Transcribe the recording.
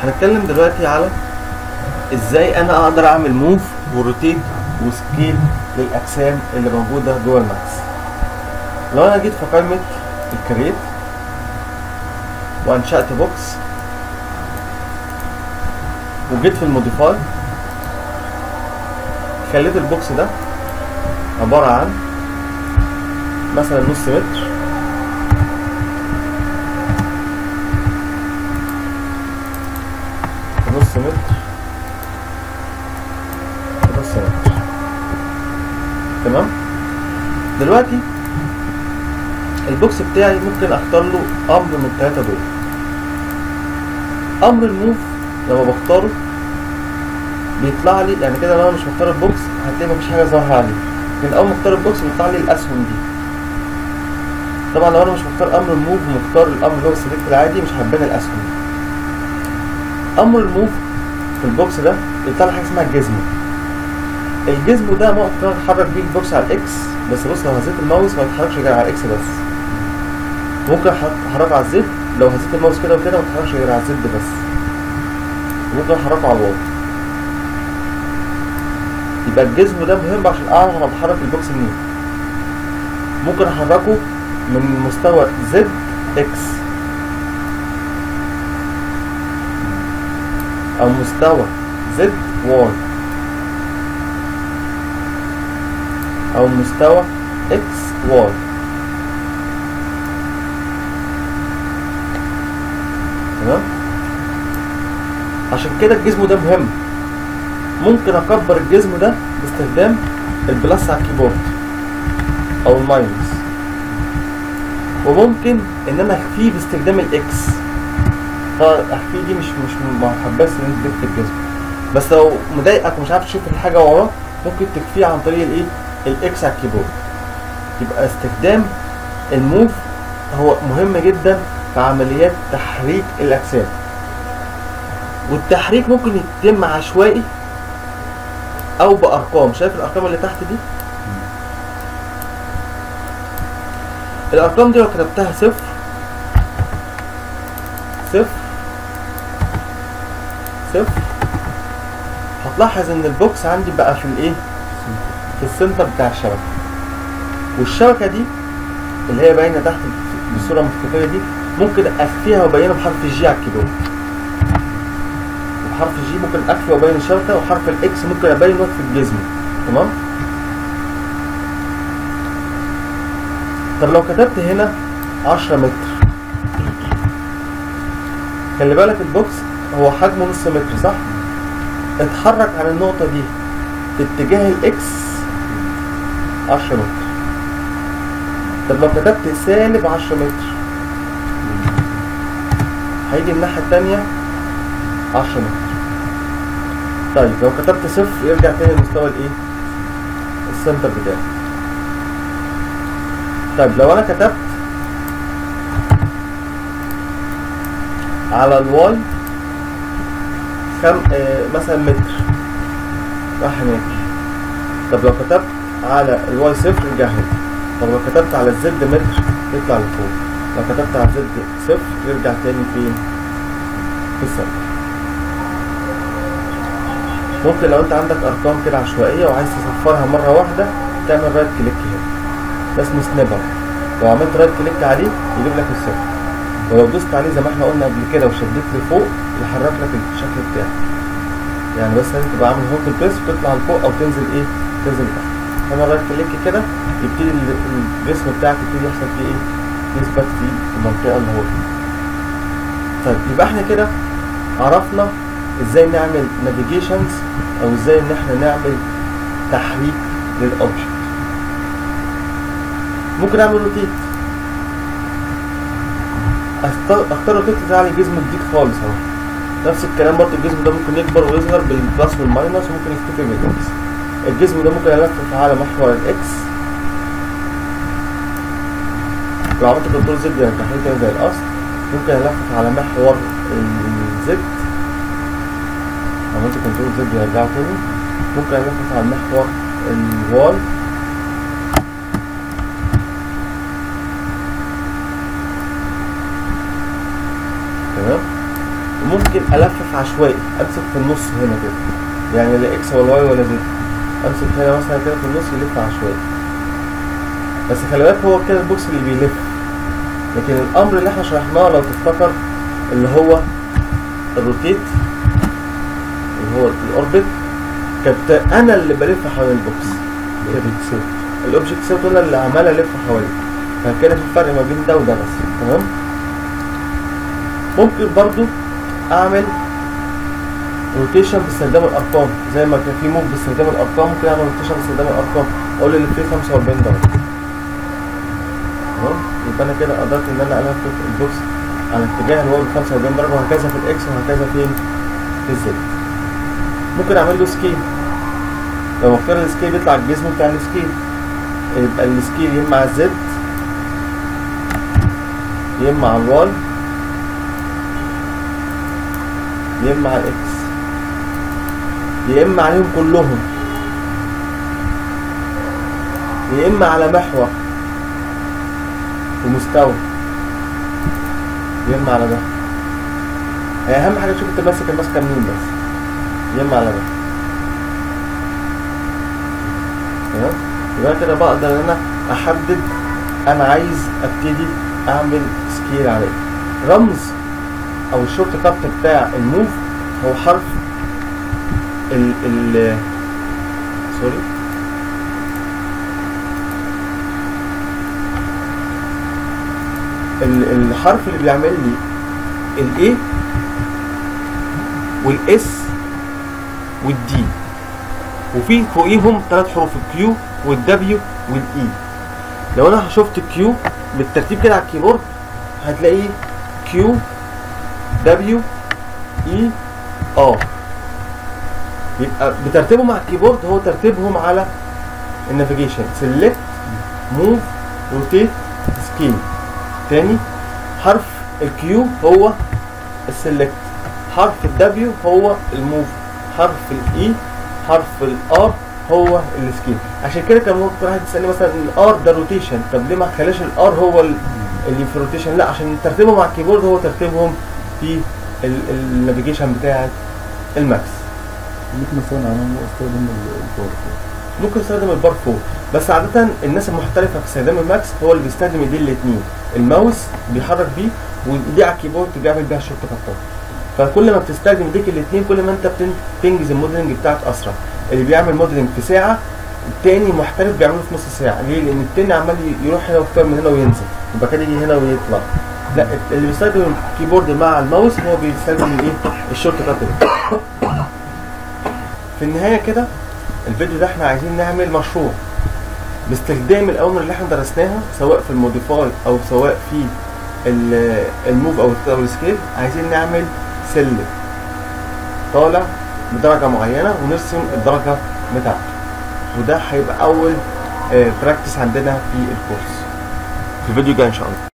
هنتكلم دلوقتي على ازاي انا اقدر اعمل موف وروتيت وسكيل للاجسام اللي موجوده جوه الماكس. لو انا جيت في قائمه الكريت وانشأت بوكس وجيت في الموديفاي، خليت البوكس ده عباره عن مثلا نص متر نص متر نص متر. تمام. دلوقتي البوكس بتاعي ممكن اختار له امر من الثلاثه دول. امر الموف لما بختاره بيطلع لي، يعني كده لو انا مش مختار البوكس هتلاقي مفيش حاجه ظاهره عليه، لكن اول ما اختار البوكس بيطلع لي الاسهم دي. طبعا لو انا مش مختار امر الموف ومختار الامر اللي هو السلكت العادي مش هتبان الاسهم دي. امر الموف في البوكس ده بيطلع حاجه اسمها الجزمه. الجزم ده ممكن اتحرك بيه البوكس على الاكس بس. بص، لو هزيت الماوس ما يتحركش غير على الاكس بس. ممكن احركه على الزد، لو هزيت الماوس كده وكده ما يتحركش غير على الزد بس. ممكن احركه على الواي. يبقى الجزم ده مهم عشان اعرف انا بحرك البوكس منين. ممكن احركه من مستوى زد اكس او مستوى زد واي او مستوى اكس واي. تمام. عشان كده الجزم ده مهم. ممكن اكبر الجزم ده باستخدام البلس على الكيبورد او الماينس، وممكن ان انا اخفيه باستخدام الاكس. اخفيه دي مش محبس ان انت تكتب الجزم، بس لو مضايقك ومش عارف تشوف الحاجه وراه ممكن تكفيه عن طريق الايه، الاكس على الكيبورد. يبقى استخدام الموف هو مهم جدا في عمليات تحريك الاجسام. والتحريك ممكن يتم عشوائي او بارقام. شايف الارقام اللي تحت دي؟ الارقام دي لو كتبتها صفر صفر صفر هتلاحظ ان البوكس عندي بقى في الايه، في السنتر بتاع الشبكه. والشبكه دي اللي هي باينه تحت بالصوره المختلفه دي ممكن اخفيها وابينها بحرف الجي على الكيبورد. وبحرف الجي ممكن اخفي وابين الشبكه، وحرف الاكس ممكن ابين وقت الجزم. تمام. طب لو كتبت هنا 10 متر، خلي بالك البوكس هو حجمه نص متر صح؟ اتحرك عن النقطة دي في اتجاه الاكس 10 متر. طب لو كتبت سالب 10 متر هيجي الناحية التانية 10 متر. طيب لو كتبت صفر يرجع تاني لمستوى الايه؟ السنتر بتاعي. طيب لو انا كتبت على الواي مثلا متر راح هناك. طب لو كتبت على الواي صفر يرجع هنا. طب لو كتبت على الزد متر يطلع لفوق. لو كتبت على الزد صفر يرجع تاني فين؟ في السنتر. ممكن لو انت عندك ارقام كده عشوائيه وعايز تصفرها مره واحده تعمل رايت كليك هنا، ده اسمه سنيبر. لو عملت رايت كليك عليه يجيب لك الصفر، ولو دوست عليه زي ما احنا قلنا قبل كده وشديت لفوق يحرك لك الشكل بتاعك. يعني بس لازم تبقى عامل هولد بريس وتطلع لفوق او تنزل ايه، تنزل تحت. تعمل رايت كليك كده يبتدي الجسم بتاعك يبتدي يحصل فيه ايه، يثبت في المنطقه اللي هو فيها. طيب يبقى احنا كده عرفنا ازاي نعمل نافيجيشنز او ازاي ان احنا نعمل تحريك للاوبجكت. ممكن اعمل روتيت. اختار روتيت على الجسم جديد خالص اهو. نفس الكلام برضه الجسم ده ممكن يكبر ويصغر بالبلس والماينس وممكن يختفي بالاكس. الجسم ده ممكن الفف على محور الاكس. لو عملت كنترول زد يرجع لي تاني زي الاصل. ممكن الفف على محور الزد. عملت كنترول زد يرجعه تاني. ممكن الفف على محور الواي. تمام. ممكن الفف عشوائي، امسك في النص هنا كده، يعني لا اكس ولا واي ولا زد، امسك هنا مثلا كده في النص يلف عشوائي. بس خلي بالك هو كده البوكس اللي بيلف، لكن الامر اللي احنا شرحناه لو تفتكر اللي هو الروتيت اللي هو الاوربت، كنت انا اللي بلف حوالين البوكس. الاوبجكت سيت انا اللي عمال الف حواليه، فكده في فرق ما بين ده وده بس. تمام. ممكن برضو اعمل روتيشن باستخدام الارقام، زي ما كان في موف باستخدام الارقام، ممكن اعمل روتيشن باستخدام الارقام، اقول اللي فيه 45 درجه. تمام. يبقى انا كده قدرت ان انا الف البوكس على الاتجاه اللي هو ب 45 درجه، وهكذا في الاكس وهكذا فين في الزد. ممكن اعمل له سكيل، لو اختار السكيل بيطلع الجسم بتاع السكيل، يبقى السكيل يا اما على الزد يا اما على الواي يا اما على الاكس يا اما عليهم كلهم يا اما على محور ومستوى يا اما على ده. هي اهم حاجه تشوف انت ماسك الماسكه منين بس، يا اما على ده. تمام. يبقى كده بقدر ان انا احدد انا عايز ابتدي اعمل سكيل عليه. رمز او الشورت كات بتاع الموف هو حرف سوري الحرف اللي بيعمل لي الاي والاس والدي، وفي فوقيهم 3 حروف الكيو والدبليو والاي. لو انا شفت الكيو بالترتيب كده على الكيبورد هتلاقيه كيو دبليو اي ار، يبقى بترتيبهم على الكيبورد هو ترتيبهم على النافيجيشن. سيلكت، موف، روتيت، سكيل. تاني، حرف الكيو هو السيلكت، حرف الدبليو هو الموف، حرف الاي حرف الار هو السكيل. عشان كده كان ممكن واحد يسالني مثلا الار ده روتيشن، طب ليه ما خلاش الار هو اللي في روتيشن؟ لا، عشان ترتيبهم على الكيبورد هو ترتيبهم في النافيجيشن بتاعت الماكس. ممكن مثلا استخدم البار، ممكن استخدم البار فوق، بس عادة الناس المحترفة في استخدام الماكس هو اللي بيستخدم ايديه الاتنين، الماوس بيحرك بيه وايديه على الكيبورد بيعمل بيها الشورت كاتات. فكل ما بتستخدم ايديك الاتنين كل ما انت بتنجز الموديلنج بتاعك اسرع. اللي بيعمل موديلنج في ساعة التاني محترف بيعمله في نص ساعة. ليه؟ لأن التاني عمال يروح هنا ويختار من هنا وينزل، يبقى كده يجي هنا ويطلع. لا، اللي بيستخدم الكيبورد مع الماوس هو بيستخدم الايه؟ الشورت كات. في النهاية كده الفيديو ده احنا عايزين نعمل مشروع باستخدام الأوامر اللي احنا درسناها، سواء في الموديفاي أو سواء في الموف أو السكيل. عايزين نعمل سلم طالع بدرجة معينة ونرسم الدرجة بتاعته، وده هيبقى أول براكتس عندنا في الكورس. في الفيديو الجاي إن شاء الله.